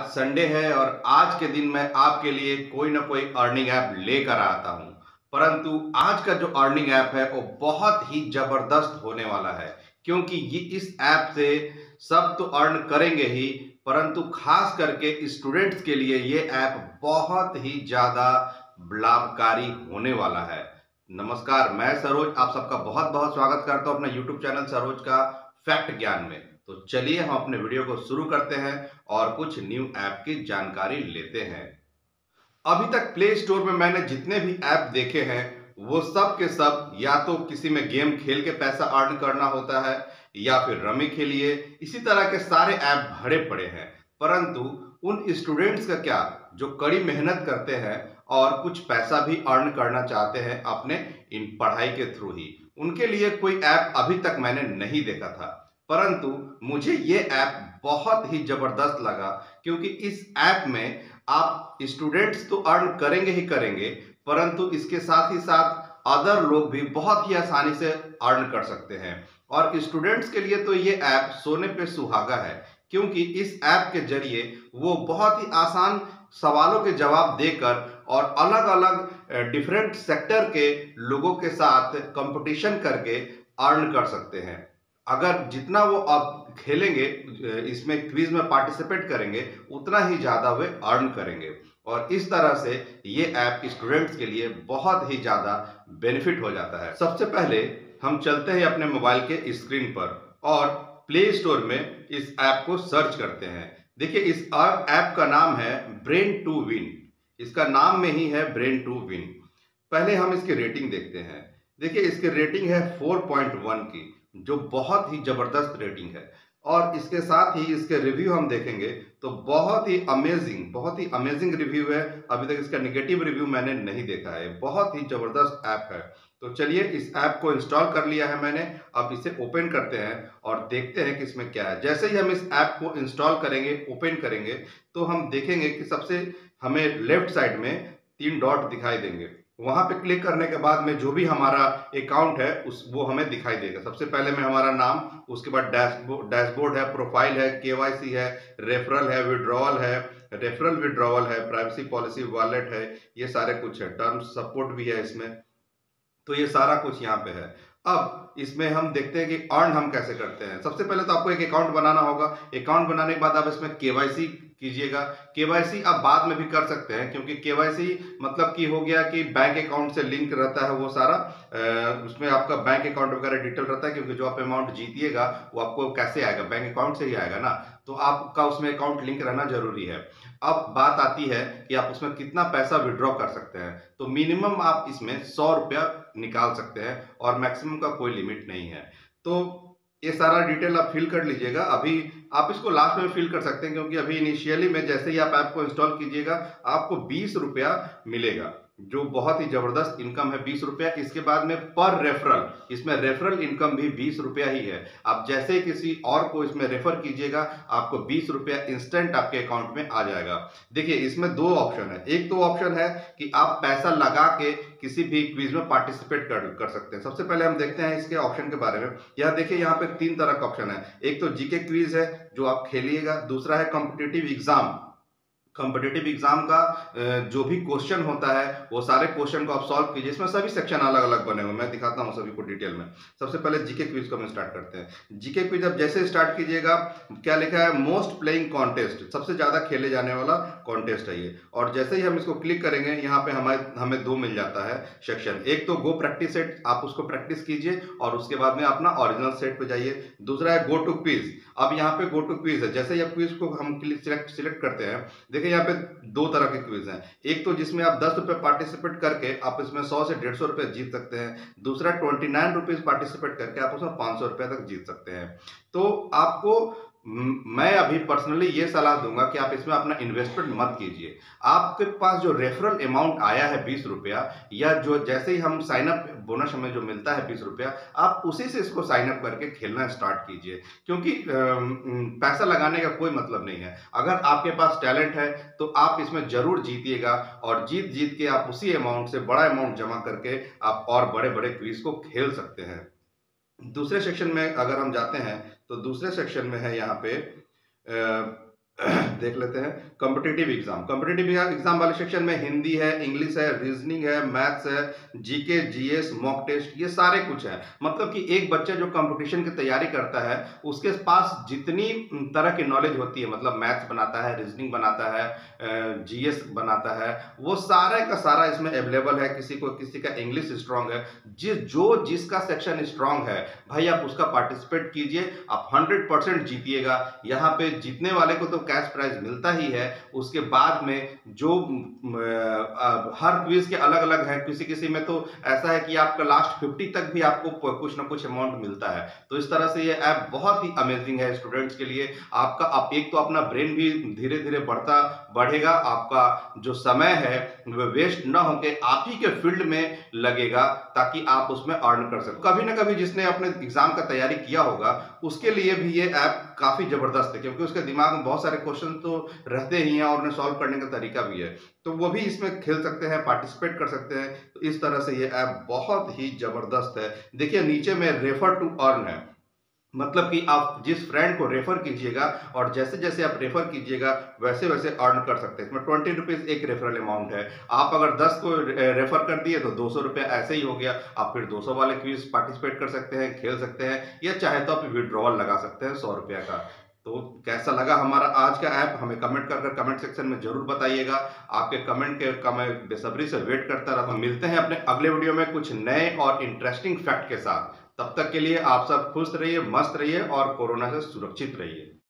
आज संडे है और आज के दिन मैं आपके लिए कोई ना कोई अर्निंग ऐप लेकर आता हूं। परंतु आज का जो अर्निंग ऐप है वो बहुत ही जबरदस्त होने वाला है, क्योंकि ये इस ऐप से सब तो अर्न करेंगे ही, परंतु खास करके स्टूडेंट्स के लिए ये ऐप बहुत ही ज़्यादा लाभकारी होने वाला है। नमस्कार, मैं सरोज आप सबका बहुत बहुत स्वागत करता हूं अपने यूट्यूब चैनल सरोज का फैक्ट ज्ञान में। तो चलिए हम अपने वीडियो को शुरू करते हैं और कुछ न्यू ऐप की जानकारी लेते हैं। अभी तक प्ले स्टोर में मैंने जितने भी ऐप देखे हैं वो सब के सब या तो किसी में गेम खेल के पैसा अर्न करना होता है या फिर रमी खेलिए, इसी तरह के सारे ऐप भरे पड़े हैं। परंतु उन स्टूडेंट्स का क्या जो कड़ी मेहनत करते हैं और कुछ पैसा भी अर्न करना चाहते हैं अपने इन पढ़ाई के थ्रू ही, उनके लिए कोई ऐप अभी तक मैंने नहीं देखा था। परंतु मुझे ये ऐप बहुत ही जबरदस्त लगा, क्योंकि इस ऐप में आप स्टूडेंट्स तो अर्न करेंगे ही करेंगे, परंतु इसके साथ ही साथ अदर लोग भी बहुत ही आसानी से अर्न कर सकते हैं। और स्टूडेंट्स के लिए तो ये ऐप सोने पे सुहागा है, क्योंकि इस ऐप के जरिए वो बहुत ही आसान सवालों के जवाब देकर और अलग अलग डिफरेंट सेक्टर के लोगों के साथ कंपटीशन करके अर्न कर सकते हैं। अगर जितना वो अब खेलेंगे, इसमें क्विज में पार्टिसिपेट करेंगे, उतना ही ज़्यादा वे अर्न करेंगे। और इस तरह से ये ऐप स्टूडेंट्स के लिए बहुत ही ज़्यादा बेनिफिट हो जाता है। सबसे पहले हम चलते हैं अपने मोबाइल के स्क्रीन पर और प्ले स्टोर में इस ऐप को सर्च करते हैं। देखिए, इस ऐप का नाम है ब्रेन टू विन। इसका नाम में ही है ब्रेन टू विन। पहले हम इसकी रेटिंग देखते हैं। देखिए, इसकी रेटिंग है 4.1 की, जो बहुत ही जबरदस्त रेटिंग है। और इसके साथ ही इसके रिव्यू हम देखेंगे तो बहुत ही अमेजिंग रिव्यू है। अभी तक इसका नेगेटिव रिव्यू मैंने नहीं देखा है। बहुत ही जबरदस्त ऐप है। तो चलिए, इस ऐप को इंस्टॉल कर लिया है मैंने। अब इसे ओपन करते हैं और देखते हैं कि इसमें क्या है। जैसे ही हम इस ऐप को इंस्टॉल करेंगे, ओपन करेंगे, तो हम देखेंगे कि सबसे हमें लेफ्ट साइड में 3 डॉट दिखाई देंगे। वहां पे क्लिक करने के बाद में जो भी हमारा अकाउंट है वो हमें दिखाई देगा। सबसे पहले में हमारा नाम, उसके बाद डैशबोर्ड है, प्रोफाइल है, केवाईसी है, रेफरल है, विड्रॉवल है, प्राइवेसी पॉलिसी, वॉलेट है, ये सारे कुछ है। टर्म्स सपोर्ट भी है इसमें। तो ये सारा कुछ यहाँ पे है। अब इसमें हम देखते हैं कि अर्न हम कैसे करते हैं। सबसे पहले तो आपको एक अकाउंट बनाना होगा। अकाउंट बनाने के बाद आप इसमें केवाईसी कीजिएगा। केवाईसी आप बाद में भी कर सकते हैं, क्योंकि केवाईसी मतलब कि हो गया कि बैंक अकाउंट से लिंक रहता है वो सारा। उसमें आपका बैंक अकाउंट वगैरह डिटेल रहता है, क्योंकि जो आप अमाउंट जीतिएगा वो आपको कैसे आएगा, बैंक अकाउंट से ही आएगा ना। तो आपका उसमें अकाउंट लिंक रहना जरूरी है। अब बात आती है कि आप उसमें कितना पैसा विड्रॉ कर सकते हैं। तो मिनिमम आप इसमें 100 रुपया निकाल सकते हैं और मैक्सिमम का कोई लिमिट नहीं है। तो ये सारा डिटेल आप फिल कर लीजिएगा। अभी आप इसको लास्ट में फिल कर सकते हैं, क्योंकि अभी इनिशियली में जैसे ही आप ऐप को इंस्टॉल कीजिएगा आपको 20 रुपया मिलेगा, जो बहुत ही जबरदस्त इनकम है। 20 रुपया। इसके बाद में पर रेफरल, इसमें रेफरल इनकम भी 20 रुपया ही है। आप जैसे ही किसी और को इसमें रेफर कीजिएगा आपको 20 रुपया इंस्टेंट आपके अकाउंट में आ जाएगा। देखिए, इसमें 2 ऑप्शन है। एक तो ऑप्शन है कि आप पैसा लगा के किसी भी क्विज में पार्टिसिपेट कर सकते हैं। सबसे पहले हम देखते हैं इसके ऑप्शन के बारे में। यह देखिए, यहाँ पे 3 तरह का ऑप्शन है। एक तो जीके क्विज है जो आप खेलिएगा। दूसरा है कॉम्पिटिटिव एग्जाम। कॉम्पिटिटिव एग्जाम का जो भी क्वेश्चन होता है वो सारे क्वेश्चन को आप सॉल्व कीजिए। इसमें सभी सेक्शन अलग अलग बने हुए, मैं दिखाता हूँ सभी को डिटेल में। सबसे पहले जीके क्विज को हम स्टार्ट करते हैं। जीके क्विज अब जैसे स्टार्ट कीजिएगा, क्या लिखा है, मोस्ट प्लेइंग कॉन्टेस्ट, सबसे ज्यादा खेले जाने वाला कॉन्टेस्ट है ये। और जैसे ही हम इसको क्लिक करेंगे, यहाँ पे हमें 2 मिल जाता है सेक्शन। एक तो गो प्रैक्टिस सेट, आप उसको प्रैक्टिस कीजिए और उसके बाद में अपना ओरिजिनल सेट पे जाइए। दूसरा है गो टू क्विज। अब यहाँ पे गो टू क्विज है। जैसे ही आप क्विज को हम सिलेक्ट करते हैं, देखिए यहाँ पे 2 तरह के क्विज हैं। एक तो जिसमें आप 10 रुपए पार्टिसिपेट करके आप इसमें 100 से 150 रुपए जीत सकते हैं। दूसरा 29 रुपीज पार्टिसिपेट करके आप उसमें 500 रुपए तक जीत सकते हैं। तो आपको मैं अभी पर्सनली ये सलाह दूंगा कि आप इसमें अपना इन्वेस्टमेंट मत कीजिए। आपके पास जो रेफरल अमाउंट आया है 20 रुपया, या जो जैसे ही हम साइन अप बोनस हमें जो मिलता है 20 रुपया, आप उसी से इसको साइन अप करके खेलना स्टार्ट कीजिए। क्योंकि पैसा लगाने का कोई मतलब नहीं है। अगर आपके पास टैलेंट है तो आप इसमें जरूर जीतिएगा, और जीत के आप उसी अमाउंट से बड़ा अमाउंट जमा करके आप और बड़े बड़े क्विज को खेल सकते हैं। दूसरे सेक्शन में अगर हम जाते हैं तो दूसरे सेक्शन में है यहाँ पे देख लेते हैं कॉम्पिटिटिव एग्जाम वाले सेक्शन में हिंदी है, इंग्लिश है, रीजनिंग है, मैथ्स है, जीके, जीएस, मॉक टेस्ट, ये सारे कुछ है। मतलब कि एक बच्चा जो कंपटीशन की तैयारी करता है उसके पास जितनी तरह की नॉलेज होती है, मतलब मैथ्स बनाता है, रीजनिंग बनाता है, जीएस बनाता है, वो सारे का सारा इसमें अवेलेबल है। किसी का इंग्लिश स्ट्रांग है, जिसका सेक्शन स्ट्रांग है भाई आप उसका पार्टिसिपेट कीजिए, आप 100% जीतिएगा। यहाँ पे जीतने वाले को तो कैश प्राइज मिलता ही है, उसके बाद में जो हर क्विज के अलग अलग है, किसी किसी में तो ऐसा है कि आपका लास्ट 50 तक भी आपको कुछ ना कुछ अमाउंट मिलता है। तो इस तरह से ये ऐप बहुत ही अमेजिंग है स्टूडेंट्स के लिए। आपका आप एक तो अपना ब्रेन भी धीरे धीरे बढ़ेगा, आपका जो समय है वह वेस्ट ना होके आप ही के फील्ड में लगेगा, ताकि आप उसमें अर्न कर सको। कभी ना कभी जिसने अपने एग्जाम का तैयारी किया होगा उसके लिए भी ये ऐप काफी जबरदस्त है, क्योंकि उसके दिमाग में बहुत सारे क्वेश्चन तो रहते ही हैं और उन्हें सॉल्व करने का तरीका भी है, तो वो भी इसमें खेल सकते हैं, पार्टिसिपेट कर सकते हैं। तो इस तरह से ये ऐप बहुत ही जबरदस्त है। देखिए नीचे में रेफर टू अर्न है, मतलब कि आप जिस फ्रेंड को रेफर कीजिएगा और जैसे जैसे आप रेफर कीजिएगा वैसे वैसे अर्न कर सकते हैं। इसमें 20 रुपीज एक रेफरल अमाउंट है। आप अगर 10 को रेफर कर दिए तो 200 रुपये ऐसे ही हो गया। आप फिर 200 वाले क्विज पार्टिसिपेट कर सकते हैं, खेल सकते हैं, या चाहे तो आप विड्रॉवल लगा सकते हैं 100 रुपया का। तो कैसा लगा हमारा आज का ऐप, हमें कमेंट कर कमेंट सेक्शन में जरूर बताइएगा। आपके कमेंट का मैं बेसब्री से वेट करता रहता हूं। मिलते हैं अपने अगले वीडियो में कुछ नए और इंटरेस्टिंग फैक्ट के साथ। तब तक के लिए आप सब खुश रहिए, मस्त रहिए और कोरोना से सुरक्षित रहिए।